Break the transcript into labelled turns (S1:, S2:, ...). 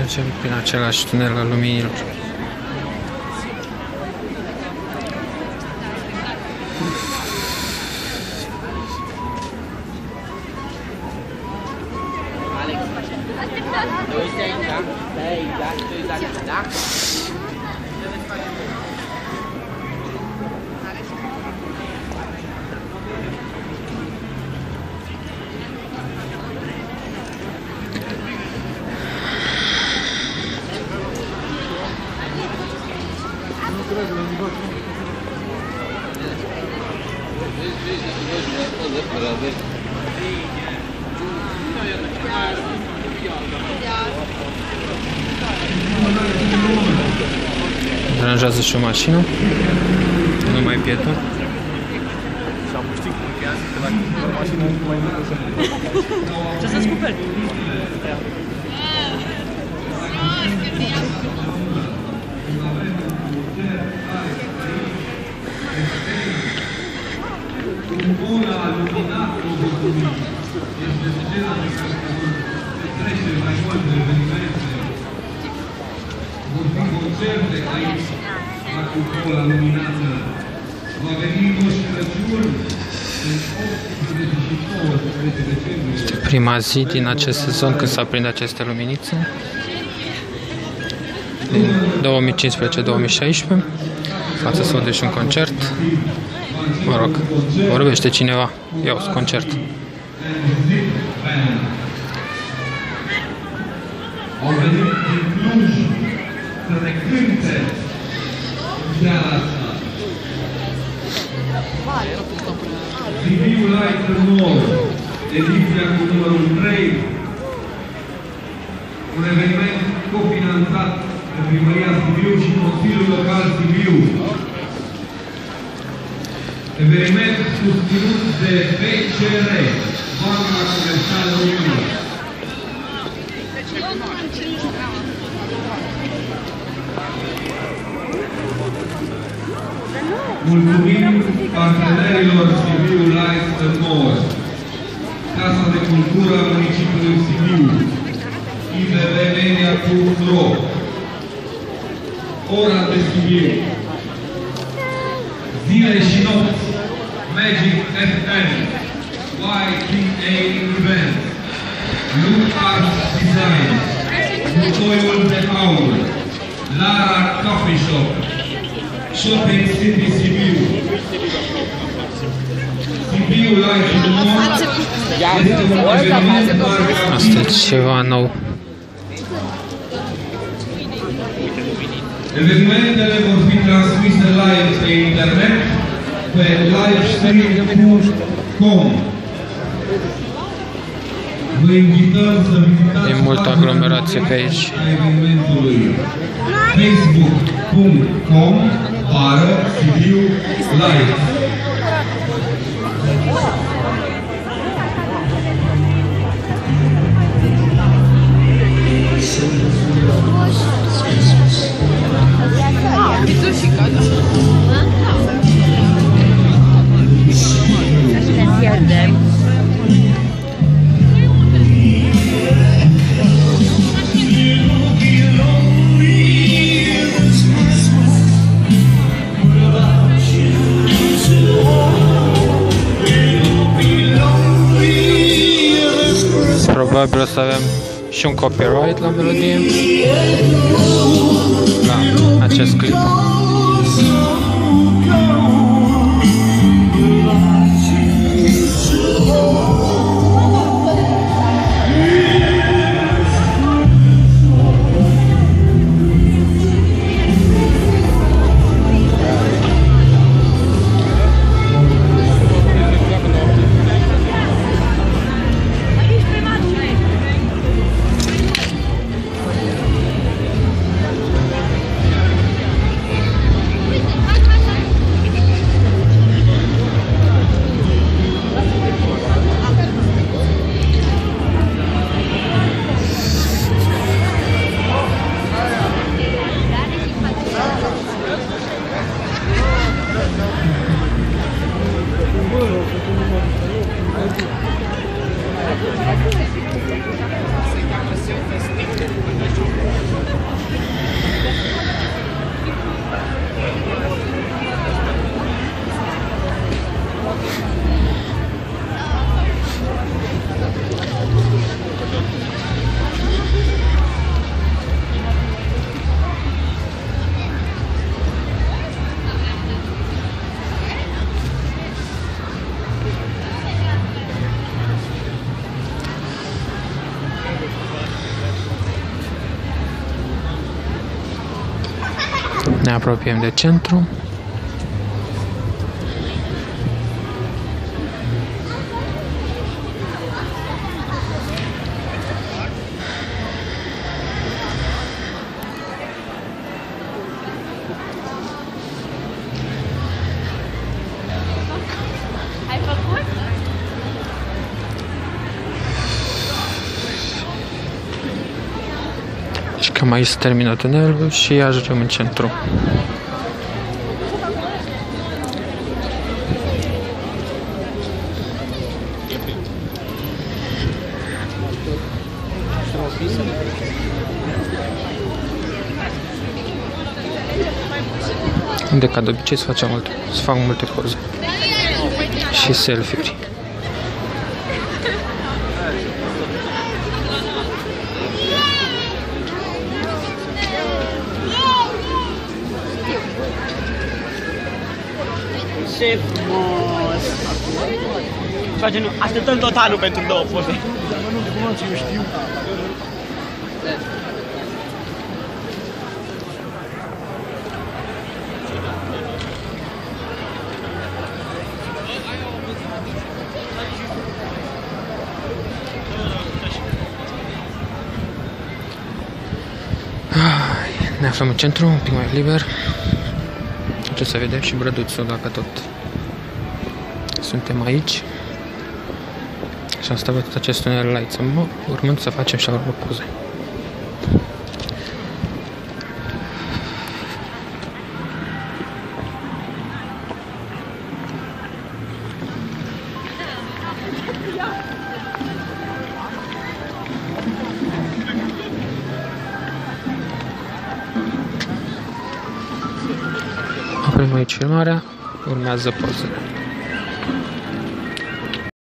S1: Mergem prin același tunel al luminilor. Deranjează și o mașină, nu mai pieton.
S2: Ce să-ți cumperi?
S3: Vor fi concerte aici, la Cupola Luminată. Va veni Moș Crăciun în 18 și 19 decembrie.
S1: Este prima zi din acest sezon când s-aprind aceste luminițe. Din 2015-2016. Față să aude și un concert. Mă rog, vorbește cineva. Iau, concert.
S3: Au venit din Cluj să ne cânte seara asta. Sibiu Light Mall, ediția cu numărul 3. Un eveniment cofinanțat de Primăria Sibiu și Consiliul Local Sibiu. Eveniment susținut de PCR, Banca Comercială Română. Mulțumim partenerilor Sibiu Light More, Casa de Cultură a Municipiului Sibiu, ibbmedia.ro, Ora de Sibiu, Zile și Nopți, Magic FM, YTA Event, Look Art Design, Butoiul de Aur, Lara Coffee Shop, Shopping City Sibiu, Sibiu Light More este un eveniment marca.
S1: Asta e ceva nou.
S3: Evenimentele vor fi transmise live pe internet pe livestream.com. Vă invităm să vizitați
S1: E multă aglomerație pe aici.
S3: evenimentului facebook.com/Sibiu Live.
S1: Probabil o să avem și un copyright la melodie, la acest clip. Ne apropiem de centru.
S2: Ai făcut?
S1: Și cam aici se termină tunelul și ajungem în centru. Unde, ca de obicei, se fac multe poze și selfie-uri.
S4: Ce frumos! Ceva genul, așteptăm tot anul pentru 2 poze.
S1: Ne aflăm în centru, un pic mai liber. Ce să vedem și Brăduțul, dacă tot suntem aici. Și am stat tot acest tunel la Ițămă, urmând să facem și urmă poze. Oprim aici filmarea, urmează pozele.